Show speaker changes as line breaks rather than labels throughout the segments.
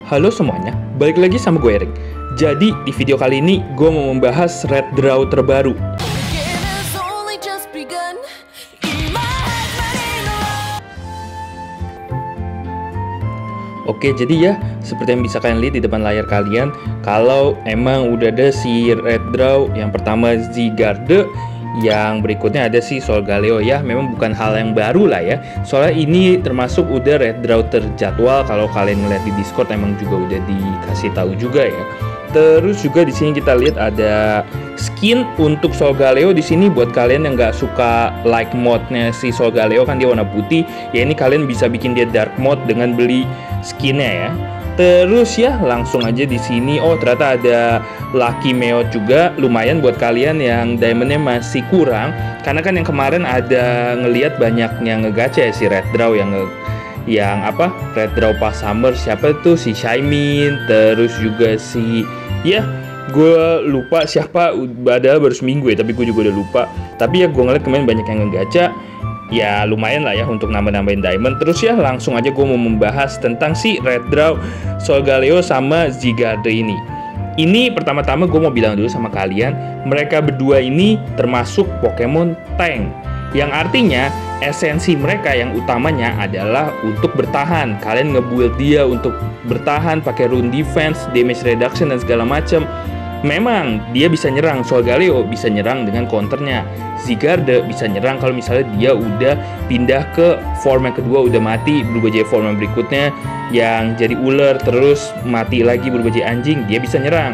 Halo semuanya, balik lagi sama gue Erik. Jadi di video kali ini gue mau membahas Red Draw terbaru. Oke, jadi ya seperti yang bisa kalian lihat di depan layar kalian, kalau emang udah ada si Red Draw, yang pertama Zygarde, yang berikutnya ada si Solgaleo ya, memang bukan hal yang baru lah ya. Soalnya ini termasuk udah Red Draw terjadwal, kalau kalian ngeliat di Discord emang juga udah dikasih tahu juga ya. Terus juga di sini kita lihat ada skin untuk Solgaleo di sini buat kalian yang nggak suka light mode-nya si Solgaleo, kan dia warna putih. Ya ini kalian bisa bikin dia dark mode dengan beli skinnya ya. Terus ya langsung aja di sini, oh ternyata ada Lucky Meowth juga, lumayan buat kalian yang diamondnya masih kurang, karena kan yang kemarin ada ngelihat banyak yang ngegacha ya si Red Draw yang Red Draw pas summer, siapa tuh si Shaymin, terus juga si gue lupa siapa, ada baru seminggu ya, tapi gue juga udah lupa. Tapi ya gue ngeliat kemarin banyak yang ngegacha, ya lumayan lah ya untuk nambah-nambahin diamond. Terus ya langsung aja gue mau membahas tentang si Red Draw, Solgaleo sama Zygarde ini. Ini pertama-tama gue mau bilang dulu sama kalian, mereka berdua ini termasuk Pokemon tank, yang artinya esensi mereka yang utamanya adalah untuk bertahan. Kalian nge-build dia untuk bertahan pakai rune defense, damage reduction dan segala macam. Memang dia bisa nyerang, Solgaleo bisa nyerang dengan counternya, Zygarde bisa nyerang kalau misalnya dia udah pindah ke form yang kedua, udah mati berubah jadi form yang berikutnya yang jadi ular, terus mati lagi berubah jadi anjing, dia bisa nyerang.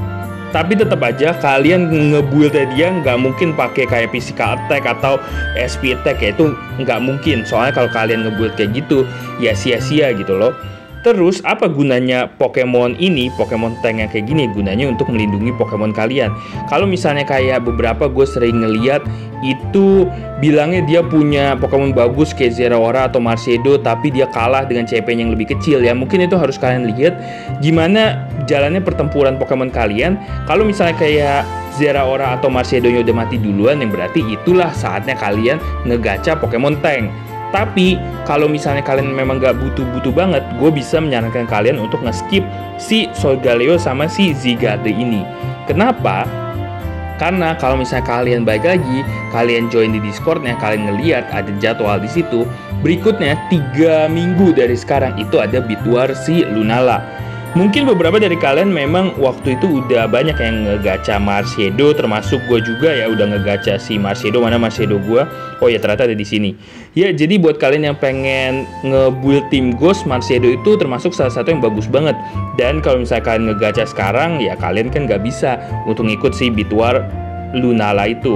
Tapi tetap aja kalian nge-buildnya dia nggak mungkin pakai kayak physical attack atau SP attack ya, itu nggak mungkin. Soalnya kalau kalian nge-build kayak gitu ya sia-sia gitu loh. Terus apa gunanya Pokemon ini, Pokemon tank yang kayak gini? Gunanya untuk melindungi Pokemon kalian. Kalau misalnya kayak beberapa gue sering ngeliat itu bilangnya dia punya Pokemon bagus kayak Zeraora atau Marsedo, tapi dia kalah dengan CP-nya yang lebih kecil ya. Mungkin itu harus kalian lihat gimana jalannya pertempuran Pokemon kalian. Kalau misalnya kayak Zeraora atau Marsedo-nya udah mati duluan, yang berarti itulah saatnya kalian ngegacha Pokemon tank. Tapi kalau misalnya kalian memang nggak butuh-butuh banget, gue bisa menyarankan kalian untuk nge-skip si Solgaleo sama si Zygarde ini. Kenapa? Karena kalau misalnya kalian balik lagi, kalian join di Discordnya, kalian ngeliat ada jadwal di situ. Berikutnya 3 minggu dari sekarang itu ada Bidwar si Lunala. Mungkin beberapa dari kalian memang waktu itu udah banyak yang ngegacha Marsedo, termasuk gue juga ya udah ngegacha si Marsedo. Mana Marsedo gue? Oh ya ternyata ada di sini. Ya jadi buat kalian yang pengen nge-build tim Ghost, Marsedo itu termasuk salah satu yang bagus banget. Dan kalau misalnya kalian ngegacha sekarang, ya kalian kan nggak bisa untuk ngikut si Bidwar Lunala itu.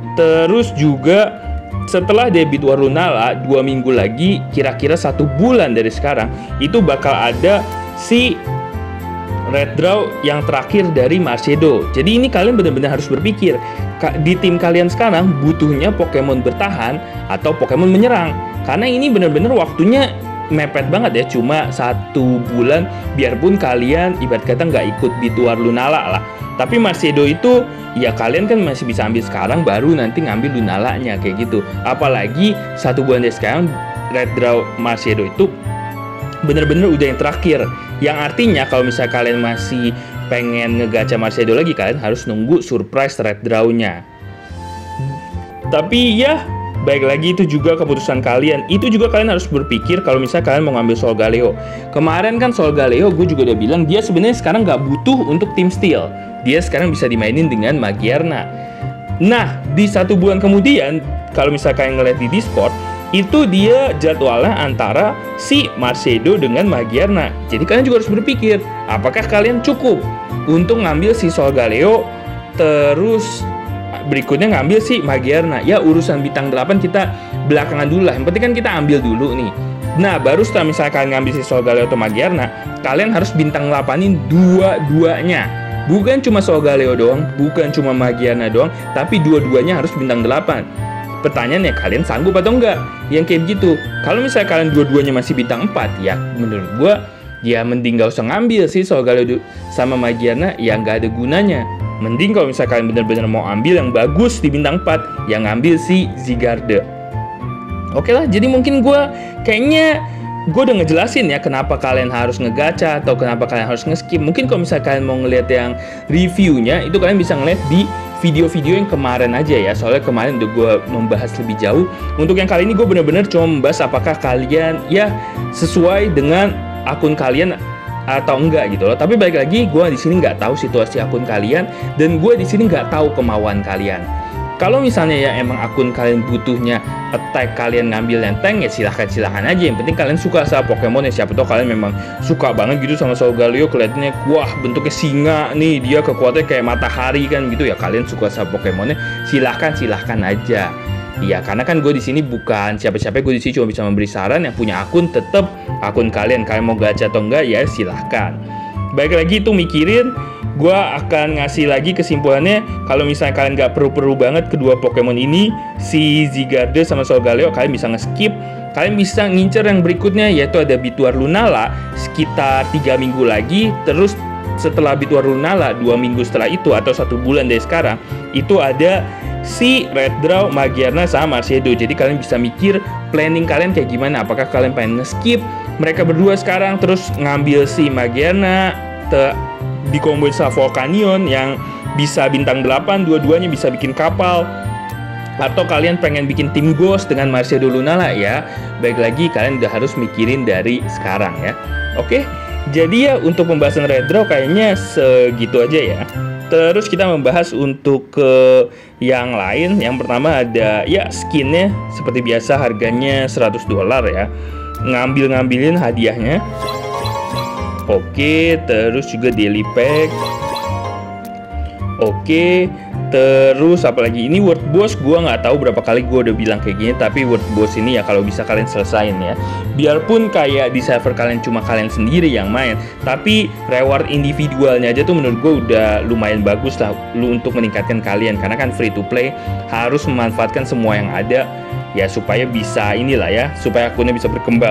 Terus juga setelah dia Bidwar Lunala 2 minggu lagi, kira-kira 1 bulan dari sekarang, itu bakal ada si Red Draw yang terakhir dari Marsedo. Jadi ini kalian benar-benar harus berpikir, di tim kalian sekarang butuhnya Pokemon bertahan atau Pokemon menyerang. Karena ini benar-benar waktunya mepet banget ya, cuma 1 bulan. Biarpun kalian ibarat kata nggak ikut Bidwar Lunala lah, tapi Marsedo itu ya kalian kan masih bisa ambil sekarang, baru nanti ngambil Lunalanya kayak gitu. Apalagi 1 bulan dari sekarang Red Draw Marsedo itu bener-bener udah yang terakhir, yang artinya kalau misalnya kalian masih pengen ngegacha Marsedo lagi, kalian harus nunggu surprise Red Draw-nya. Tapi ya baik lagi, itu juga keputusan kalian. Itu juga kalian harus berpikir kalau misalnya kalian mau ngambil Solgaleo. Kemarin kan Solgaleo gue juga udah bilang dia sebenarnya sekarang nggak butuh untuk tim Steel, dia sekarang bisa dimainin dengan Magearna. Nah di 1 bulan kemudian, kalau misalnya kalian ngeliat di Discord, itu dia jadwalnya antara si Marsedo dengan Magearna. Jadi kalian juga harus berpikir, apakah kalian cukup untuk ngambil si Solgaleo, terus berikutnya ngambil si Magearna. Ya urusan bintang 8 kita belakangan dulu lah, yang penting kan kita ambil dulu nih. Nah baru setelah misalnya kalian ngambil si Solgaleo atau Magearna, kalian harus bintang 8-in dua-duanya. Bukan cuma Solgaleo doang, bukan cuma Magearna doang, tapi dua-duanya harus bintang 8. Pertanyaannya, kalian sanggup atau enggak yang kayak begitu? Kalau misalnya kalian dua-duanya masih bintang 4, ya menurut gue ya mending gak usah ngambil sih Solgaleo sama Magearna, ya nggak ada gunanya. Mending kalau misalnya kalian bener-bener mau ambil yang bagus di bintang 4, yang ngambil si Zygarde. Oke lah, jadi mungkin gue kayaknya gue udah ngejelasin ya kenapa kalian harus ngegacha atau kenapa kalian harus nge-skip. Mungkin kalau misalnya kalian mau ngeliat yang reviewnya, itu kalian bisa ngeliat di video-video yang kemarin aja ya. Soalnya kemarin udah gue membahas lebih jauh. Untuk yang kali ini gue bener-bener cuma membahas apakah kalian ya sesuai dengan akun kalian atau enggak gitu loh. Tapi balik lagi, gue di sini nggak tahu situasi akun kalian dan gue di sini nggak tahu kemauan kalian. Kalau misalnya ya emang akun kalian butuhnya attack, kalian ngambil yang tank, ya silahkan aja. Yang penting kalian suka sama Pokemon ya. Siapa tahu kalian memang suka banget gitu sama Solgaleo, kelihatannya wah bentuknya singa nih, dia kekuatannya kayak matahari kan gitu ya. Kalian suka sama Pokemonnya, silahkan aja. Iya, karena kan gue di sini bukan siapa-siapa, gue di sini cuma bisa memberi saran. Yang punya akun tetap akun kalian mau gacha atau enggak ya silahkan. Baik lagi itu mikirin. Gue akan ngasih lagi kesimpulannya. Kalau misalnya kalian nggak perlu banget kedua Pokemon ini, si Zygarde sama Solgaleo, kalian bisa nge-skip. Kalian bisa ngincer yang berikutnya, yaitu ada Bituar Lunala sekitar 3 minggu lagi. Terus setelah Bituar Lunala 2 minggu setelah itu atau 1 bulan dari sekarang, itu ada si Redrau, Magearna sama Marcedo. Jadi kalian bisa mikir planning kalian kayak gimana. Apakah kalian pengen nge-skip mereka berdua sekarang terus ngambil si Magearna dikomboin sama Volcanion yang bisa bintang 8, dua-duanya bisa bikin kapal, atau kalian pengen bikin tim Ghost dengan Marcedo Lunala ya. Baik lagi, kalian udah harus mikirin dari sekarang ya. Oke, jadi ya untuk pembahasan Redrau kayaknya segitu aja ya. Terus kita membahas untuk ke yang lain. Yang pertama ada ya skinnya, seperti biasa harganya $100 ya. Ngambilin hadiahnya. Oke, terus juga daily pack. Oke, terus apalagi ini World Boss, gue nggak tahu berapa kali gue udah bilang kayak gini, tapi World Boss ini ya kalau bisa kalian selesain ya. Biarpun kayak di server kalian cuma kalian sendiri yang main, tapi reward individualnya aja tuh menurut gue udah lumayan bagus lah untuk meningkatkan kalian, karena kan free to play harus memanfaatkan semua yang ada ya supaya bisa inilah ya, supaya akunnya bisa berkembang.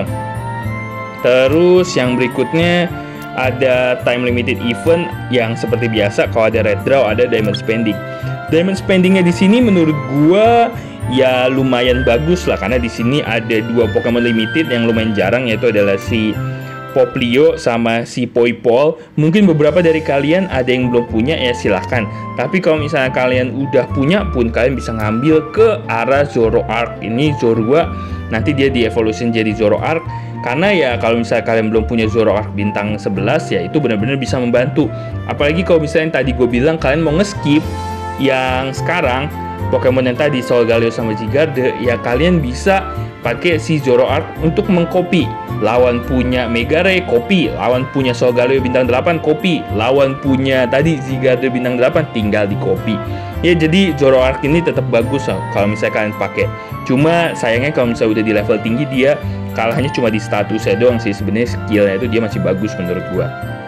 Terus yang berikutnya ada time limited event yang seperti biasa kalau ada Redrau ada diamond spending. Diamond spendingnya di sini menurut gua ya lumayan bagus lah, karena di sini ada 2 Pokemon limited yang lumayan jarang, yaitu adalah si Poplio sama si Poipole. Mungkin beberapa dari kalian ada yang belum punya ya silahkan. Tapi kalau misalnya kalian udah punya pun kalian bisa ngambil ke arah Zoroark. Ini Zorua, nanti dia dievolusi jadi Zoroark. Karena ya kalau misalnya kalian belum punya Zoroark bintang 11 ya itu benar-benar bisa membantu. Apalagi kalau misalnya yang tadi gue bilang kalian mau nge-skip yang sekarang Pokemon yang tadi Solgaleo sama Zygarde, ya kalian bisa pakai si Zoroark untuk mengcopy. Lawan punya Megare, copy. Lawan punya Solgaleo bintang 8, copy. Lawan punya tadi Zygarde bintang 8, tinggal di copy. Ya jadi Zoroark ini tetap bagus kalau misalnya kalian pakai. Cuma sayangnya kalau misalnya udah di level tinggi dia kalahnya cuma di statusnya doang sih. Sebenarnya skillnya itu dia masih bagus menurut gua.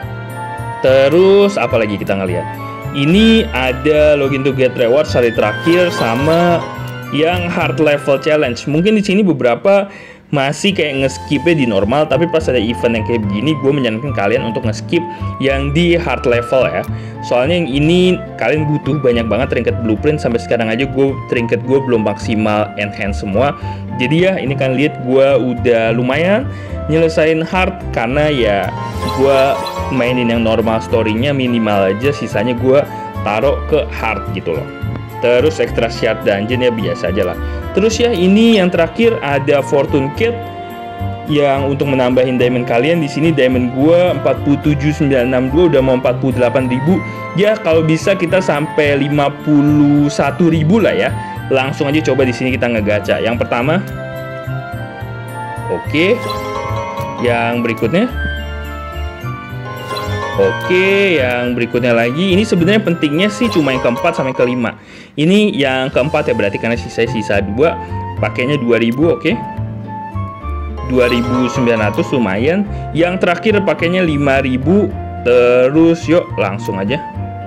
Terus apalagi kita ngeliat, ini ada login to get reward hari terakhir sama yang hard level challenge. Mungkin di sini beberapa masih kayak nge-skipnya di normal, tapi pas ada event yang kayak begini gue menyarankan kalian untuk nge-skip yang di hard level ya. Soalnya yang ini kalian butuh banyak banget trinket blueprint. Sampai sekarang aja trinket gue belum maksimal enhance semua. Jadi ya ini kan lihat gue udah lumayan nyelesain hard, karena ya gue mainin yang normal story-nya minimal aja, sisanya gue taruh ke hard gitu loh. Terus extra shard dungeon ya biasa aja lah. Terus ya ini yang terakhir ada Fortune Kit yang untuk menambahin diamond kalian. Di sini diamond gua 47.962 udah mau 48.000. Ya kalau bisa kita sampai 51.000 lah ya. Langsung aja coba di sini kita ngegacha. Yang pertama. Oke. Yang berikutnya. Oke, yang berikutnya lagi, ini sebenarnya pentingnya sih cuma yang keempat sampai kelima. Ini yang keempat ya, berarti karena sisa 2, pakainya 2000, oke. 2.900 lumayan. Yang terakhir pakainya 5.000, terus yuk langsung aja.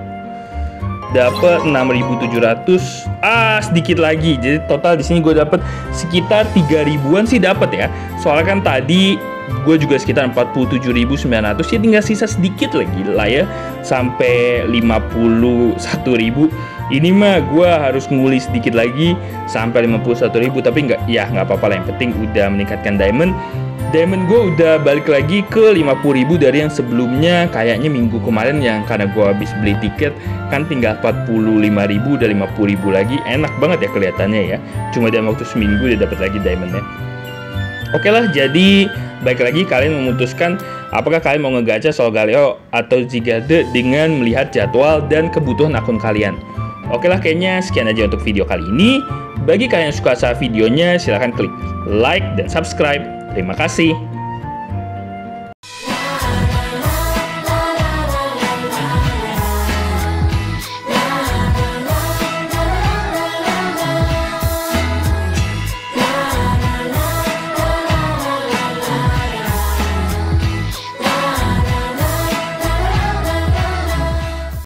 Dapat 6.700, sedikit lagi. Jadi total di sini gue dapat sekitar 3.000-an sih dapat ya. Soalnya kan tadi gue juga sekitar 47.900, ya tinggal sisa sedikit lagi lah ya sampai 51.000. Ini mah gue harus nguli sedikit lagi sampai 51.000, tapi nggak apa-apa lah, yang penting udah meningkatkan diamond. Diamond gue udah balik lagi ke 50.000 dari yang sebelumnya. Kayaknya minggu kemarin yang karena gue habis beli tiket kan tinggal 45.000, udah 50.000 lagi. Enak banget ya kelihatannya ya. Cuma dalam waktu seminggu udah dapat lagi diamondnya. Oke lah, jadi baik lagi kalian memutuskan apakah kalian mau ngegacha Solgaleo atau Zygarde dengan melihat jadwal dan kebutuhan akun kalian. Oke lah, kayaknya sekian aja untuk video kali ini. Bagi kalian yang suka sama videonya, silahkan klik like dan subscribe. Terima kasih.